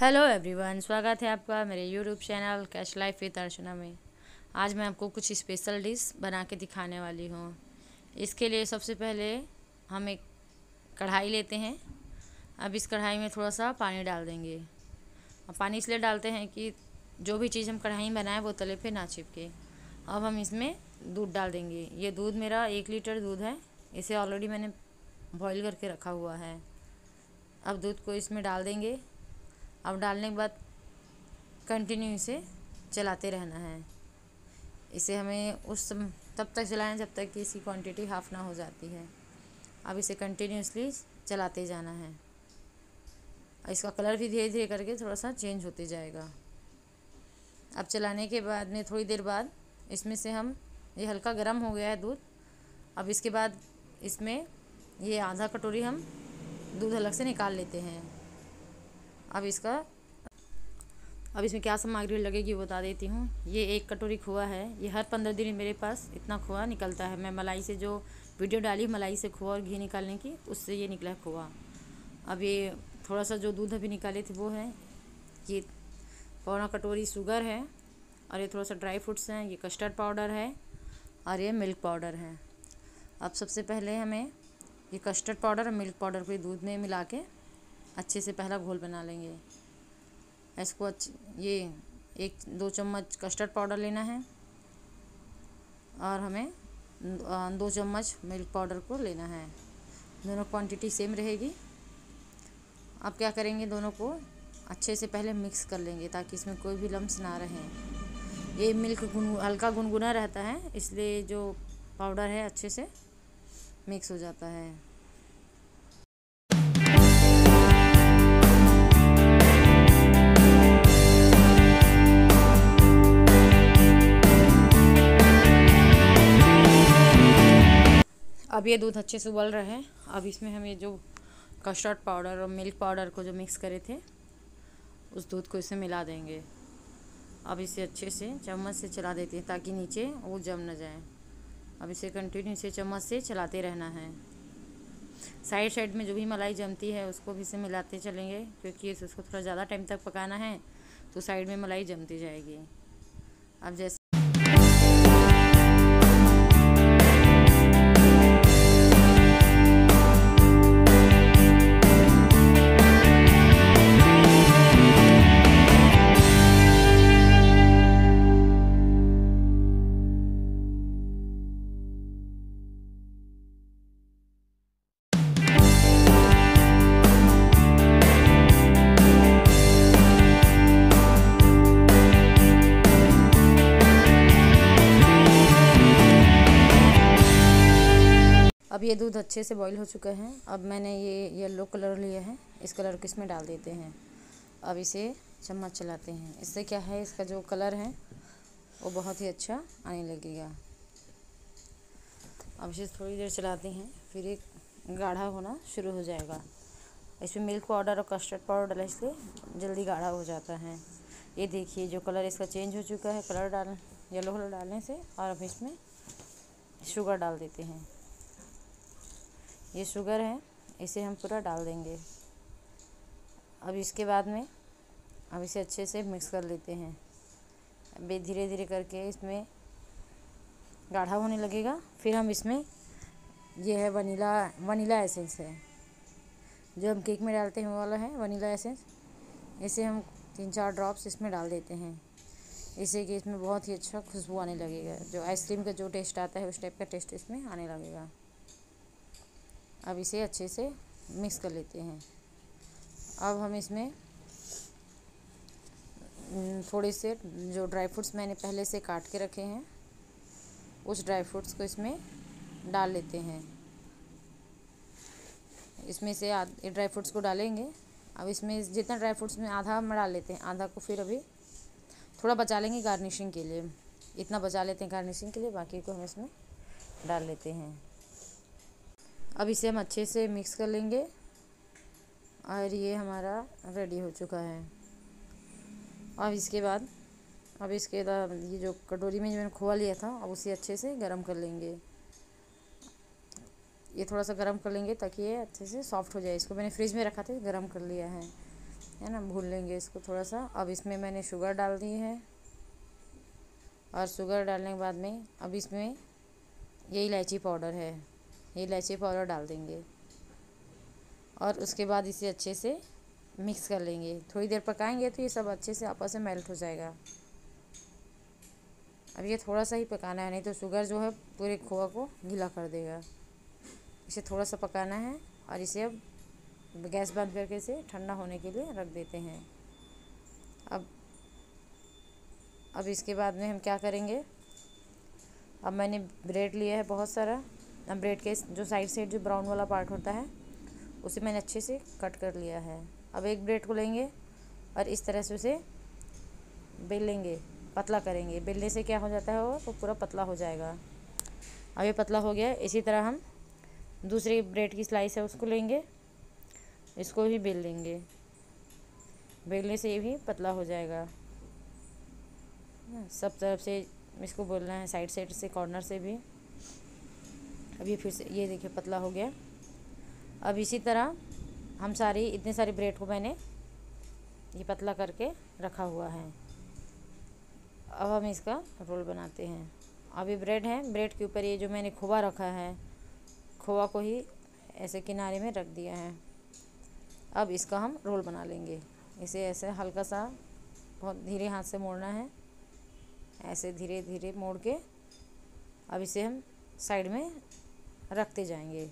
Hello everyone, स्वागत है आपका मेरे YouTube channel cash life with Archana में। आज मैं आपको कुछ स्पेशल डिश बना के दिखाने वाली हूँ। इसके लिए सबसे पहले हम एक कढ़ाई लेते हैं। अब इस कढ़ाई में थोड़ा सा पानी डाल देंगे। अब पानी इसलिए डालते हैं कि जो भी चीज़ हम कढ़ाई में बनाएं वो तले पे ना चिपके। अब हम इसमें दूध डाल देंगे। ये दूध मेरा 1 लीटर दूध है। इसे ऑलरेडी मैंने बॉईल करके रखा हुआ है। अब दूध को इसमें डाल देंगे। अब डालने के बाद कंटिन्यू इसे चलाते रहना है। इसे हमें तब तक चलाएं जब तक कि इसकी क्वांटिटी हाफ़ ना हो जाती है। अब इसे कंटिन्यूसली चलाते जाना है। इसका कलर भी धीरे धीरे करके थोड़ा सा चेंज होते जाएगा। अब चलाने के बाद में थोड़ी देर बाद इसमें से हम ये हल्का गर्म हो गया है दूध। अब इसके बाद इसमें ये आधा कटोरी हम दूध अलग से निकाल लेते हैं। अब इसमें क्या सामग्री लगेगी वो बता देती हूँ। ये 1 कटोरी खोआ है। ये हर 15 दिन मेरे पास इतना खोआ निकलता है। मैं मलाई से जो वीडियो डाली मलाई से खोआ और घी निकालने की, उससे ये निकला है खोआ। अब ये थोड़ा सा जो दूध अभी निकाले थे वो है। ये पौना कटोरी शुगर है और ये थोड़ा सा ड्राई फ्रूट्स हैं। ये कस्टर्ड पाउडर है और ये मिल्क पाउडर है। अब सबसे पहले हमें ये कस्टर्ड पाउडर और मिल्क पाउडर को दूध में मिला के अच्छे से पहला घोल बना लेंगे। इसको ये 1-2 चम्मच कस्टर्ड पाउडर लेना है और हमें 2 चम्मच मिल्क पाउडर को लेना है। दोनों क्वांटिटी सेम रहेगी। अब क्या करेंगे, दोनों को अच्छे से पहले मिक्स कर लेंगे ताकि इसमें कोई भी लम्स ना रहे। ये मिल्क हल्का गुनगुना रहता है, इसलिए जो पाउडर है अच्छे से मिक्स हो जाता है। अब ये दूध अच्छे से उबल रहा है। अब इसमें हम ये जो कस्टर्ड पाउडर और मिल्क पाउडर को जो मिक्स करे थे उस दूध को इसमें मिला देंगे। अब इसे अच्छे से चम्मच से चला देते हैं ताकि नीचे वो जम न जाए। अब इसे कंटिन्यू से चम्मच से चलाते रहना है। साइड साइड में जो भी मलाई जमती है उसको भी इसे मिलाते चलेंगे, क्योंकि उसको थोड़ा ज़्यादा टाइम तक पकाना है तो साइड में मलाई जमती जाएगी। अब जैसे अब ये दूध अच्छे से बॉईल हो चुका है। अब मैंने ये येलो कलर लिया है, इस कलर को इसमें डाल देते हैं। अब इसे चम्मच चलाते हैं। इससे क्या है, इसका जो कलर है वो बहुत ही अच्छा आने लगेगा। अब इसे थोड़ी देर चलाते हैं, फिर एक गाढ़ा होना शुरू हो जाएगा। इसमें मिल्क पाउडर और कस्टर्ड पाउडर डालने से जल्दी गाढ़ा हो जाता है। ये देखिए जो कलर इसका चेंज हो चुका है येलो कलर डालने से। और अब इसमें शुगर डाल देते हैं। ये शुगर है, इसे हम पूरा डाल देंगे। अब इसके बाद में अब इसे अच्छे से मिक्स कर लेते हैं। अब धीरे धीरे करके इसमें गाढ़ा होने लगेगा। फिर हम इसमें ये है वनीला एसेंस है, जो हम केक में डालते हैं वो वाला है वनीला एसेंस। इसे हम 3-4 ड्रॉप्स इसमें डाल देते हैं। इससे कि इसमें बहुत ही अच्छा खुशबू आने लगेगा। जो आइसक्रीम का जो टेस्ट आता है उस टाइप का टेस्ट इसमें आने लगेगा। अब इसे अच्छे से मिक्स कर लेते हैं। अब हम इसमें थोड़े से जो ड्राई फ्रूट्स मैंने पहले से काट के रखे हैं उस ड्राई फ्रूट्स को इसमें डाल लेते हैं। इसमें से ड्राई फ्रूट्स को डालेंगे। अब इसमें जितना ड्राई फ्रूट्स में आधा हम डाल लेते हैं, आधा को फिर अभी थोड़ा बचा लेंगे गार्निशिंग के लिए। इतना बचा लेते हैं गार्निशिंग के लिए, बाकी को हम इसमें डाल लेते हैं। अब इसे हम अच्छे से मिक्स कर लेंगे और ये हमारा रेडी हो चुका है। अब इसके बाद ये जो कटोरी में जो मैंने खोआ लिया था अब उसे अच्छे से गरम कर लेंगे। ये थोड़ा सा गरम कर लेंगे ताकि ये अच्छे से सॉफ्ट हो जाए। इसको मैंने फ्रिज में रखा था, गरम कर लिया है। है ना, भून लेंगे इसको थोड़ा सा। अब इसमें मैंने शुगर डाल दी है, और शुगर डालने के बाद में अब इसमें ये इलायची पाउडर है, ये इलायची पाउडर डाल देंगे, और उसके बाद इसे अच्छे से मिक्स कर लेंगे। थोड़ी देर पकाएंगे तो ये सब अच्छे से आपस में मेल्ट हो जाएगा। अब ये थोड़ा सा ही पकाना है, नहीं तो शुगर जो है पूरे खोआ को गीला कर देगा। इसे थोड़ा सा पकाना है, और इसे अब गैस बंद करके इसे ठंडा होने के लिए रख देते हैं। अब इसके बाद में हम क्या करेंगे, अब मैंने ब्रेड लिया है बहुत सारा। अब ब्रेड के जो साइड जो ब्राउन वाला पार्ट होता है उसे मैंने अच्छे से कट कर लिया है। अब एक ब्रेड को लेंगे और इस तरह से उसे बेल लेंगे, पतला करेंगे। बेलने से क्या हो जाता है, वो पूरा पतला हो जाएगा। अब ये पतला हो गया। इसी तरह हम दूसरी ब्रेड की स्लाइस है उसको लेंगे, इसको भी बेल लेंगे। बेलने से ये भी पतला हो जाएगा। सब तरफ से इसको बेलना है, साइड से कॉर्नर से भी। अब ये फिर से ये देखिए पतला हो गया। अब इसी तरह हम इतने सारी ब्रेड को मैंने ये पतला करके रखा हुआ है। अब हम इसका रोल बनाते हैं। अब ये ब्रेड है, ब्रेड के ऊपर ये जो मैंने खोआ रखा है, खोआ को ही ऐसे किनारे में रख दिया है। अब इसका हम रोल बना लेंगे। इसे ऐसे हल्का सा बहुत धीरे हाथ से मोड़ना है, ऐसे धीरे धीरे मोड़ के अब इसे हम साइड में रखते जाएंगे।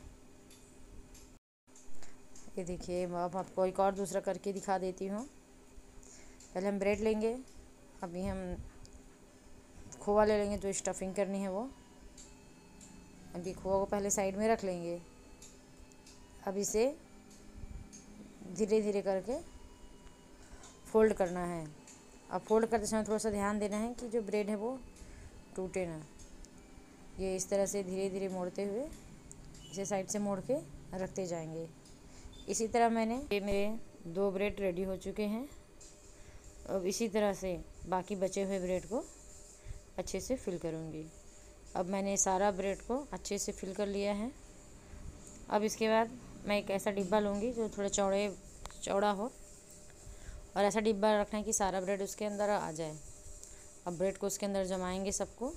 ये देखिए, अब आपको एक और दूसरा करके दिखा देती हूँ। पहले हम ब्रेड लेंगे, अभी हम खोआ ले लेंगे, जो स्टफिंग करनी है वो। अभी खोआ को पहले साइड में रख लेंगे। अब इसे धीरे धीरे करके फोल्ड करना है। अब फोल्ड करते समय थोड़ा सा ध्यान देना है कि जो ब्रेड है वो टूटे ना। ये इस तरह से धीरे धीरे मोड़ते हुए इसे साइड से मोड़ के रखते जाएंगे। इसी तरह ये मेरे 2 ब्रेड रेडी हो चुके हैं। अब इसी तरह से बाकी बचे हुए ब्रेड को अच्छे से फिल करूँगी। अब मैंने सारा ब्रेड को अच्छे से फिल कर लिया है। अब इसके बाद मैं एक ऐसा डिब्बा लूँगी जो थोड़ा चौड़ा हो, और ऐसा डिब्बा रखना है कि सारा ब्रेड उसके अंदर आ जाए। अब ब्रेड को उसके अंदर जमाएंगे सबको।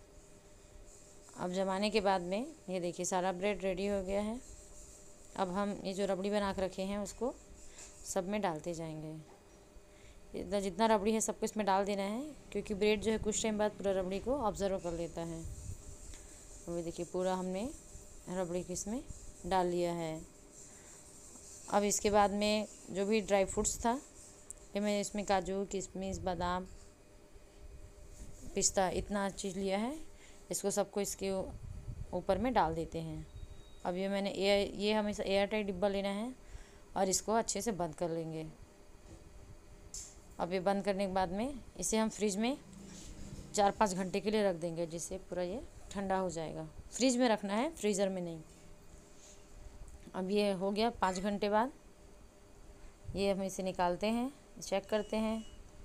अब जमाने के बाद में ये देखिए सारा ब्रेड रेडी हो गया है। अब हम ये जो रबड़ी बना के रखे हैं उसको सब में डालते जाएंगे। जितना रबड़ी है सबको इसमें डाल देना है, क्योंकि ब्रेड जो है कुछ टाइम बाद पूरा रबड़ी को ऑब्जर्व कर लेता है। तो ये देखिए पूरा हमने रबड़ी को इसमें डाल लिया है। अब इसके बाद में जो भी ड्राई फ्रूट्स था, ये मैंने इसमें काजू, किशमिश, बादाम, पिस्ता इतना चीज़ लिया है। इसको सबको इसके ऊपर में डाल देते हैं। अब ये हमें एयर टाइट डिब्बा लेना है, और इसको अच्छे से बंद कर लेंगे। अब ये बंद करने के बाद में इसे हम फ्रिज में 4-5 घंटे के लिए रख देंगे, जिससे पूरा ये ठंडा हो जाएगा। फ्रिज में रखना है, फ्रीज़र में नहीं। अब ये हो गया 5 घंटे बाद, ये हम इसे निकालते हैं, चेक करते हैं।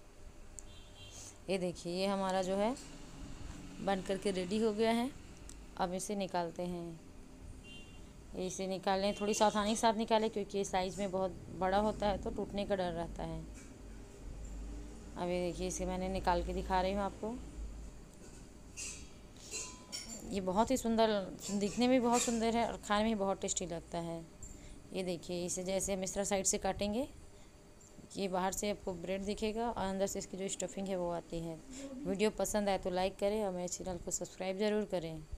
ये देखिए ये हमारा जो है बन करके रेडी हो गया है। अब इसे निकालते हैं। इसे निकालने थोड़ी सावधानी के साथ निकालें, क्योंकि ये साइज़ में बहुत बड़ा होता है तो टूटने का डर रहता है। अब ये देखिए इसे मैंने निकाल के दिखा रही हूँ आपको। ये बहुत ही सुंदर, दिखने में बहुत सुंदर है और खाने में बहुत टेस्टी लगता है। ये देखिए इसे जैसे हम इस तरह साइड से काटेंगे, ये बाहर से आपको ब्रेड दिखेगा और अंदर से इसकी जो स्टफिंग है वो आती है। वीडियो पसंद आए तो लाइक करें और मेरे चैनल को सब्सक्राइब ज़रूर करें।